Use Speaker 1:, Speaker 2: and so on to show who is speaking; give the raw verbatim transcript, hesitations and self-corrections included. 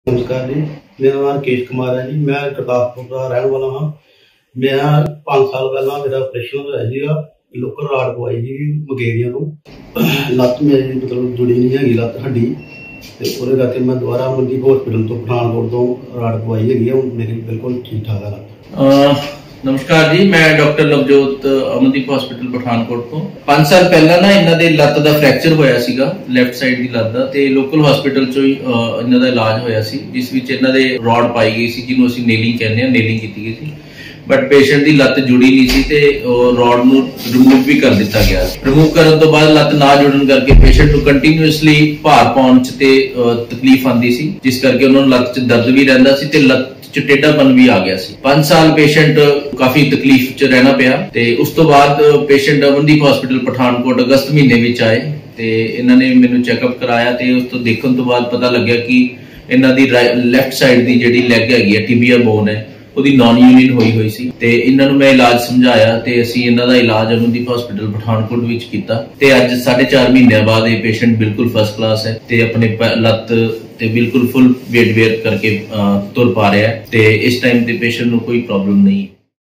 Speaker 1: नमस्कार जी, मेरा नाम केश कुमार है जी। मैं गुरदासपुर का रहने वाला हाँ। मेरा पांच साल पहला मेरा ऑपरेशन होया सीगा, लोकल राड पवाई जी मगेरिया तो लत्त मेरी मतलब जुड़ी नहीं हैगी लत्त हड्डी ते ओहदे करके मैं दोबारा अमनदीप हॉस्पिटल तो पठानकोट तो राड पवाई हैगी हुण मेरी बिल्कुल ठीक ठाक है लत्त।
Speaker 2: नमस्कार जी, मैं डॉक्टर लवजोत अमनदीप हॉस्पिटल पठानकोट तो पांच साल पहला ना इन्हां दे लत्त दा फ्रैक्चर होया सीगा, लैफ्ट साइड दी लत्त दा ते लोकल हॉस्पिटल चों ही इन्हां दा इलाज होया सी, जिस विच इन्हां दे रॉड पाई गई सी जिन्हों असीं नेलिंग कहने आ, नेलिंग कीती गई सी। बट पेशेंट दी लत्त जुड़ी नहीं सी ते रॉड नूं रिमूव भी कर दिता गया। रिमूव करन तो बाद लत्त ना जुड़न करके पेशेंट नूं कंटीन्यूअसली भार पाउण च ते तकलीफ आंदी सी, जिस करके उन्हां नूं लत्त च दर्द भी रहिंदा सी ते लत्त टेढ़ापन भी आ गया सी। पांच साल पेशेंट काफी तकलीफ च रहना पिया ते उस तो बाद पेशेंट अमनदीप हॉस्पिटल पठानकोट अगस्त महीने विच आए ते इन्हां ने मैनूं चैकअप कराया ते उस तो देखण तो बाद पता लग्या कि इन्हां दी लैफ्ट साइड दी जिहड़ी लैग हैगी है टिबिया बोन है ਉਹਦੀ नॉन यूनियन होई हुई सी ते इन्हां नूं मैं इलाज समझाया ते असीं इन्हां दा इलाज अमनदीप हॉस्पिटल पठानकोट विच कीता ते अज साढ़े चार महीने बाद ये पेशेंट बिल्कुल फर्स्ट क्लास है ते अपने लत्त ते बिल्कुल फुल वेट वेयर करके तुर पा रहा है ते इस टाइम ते पेशेंट नूं कोई प्रॉब्लम नहीं।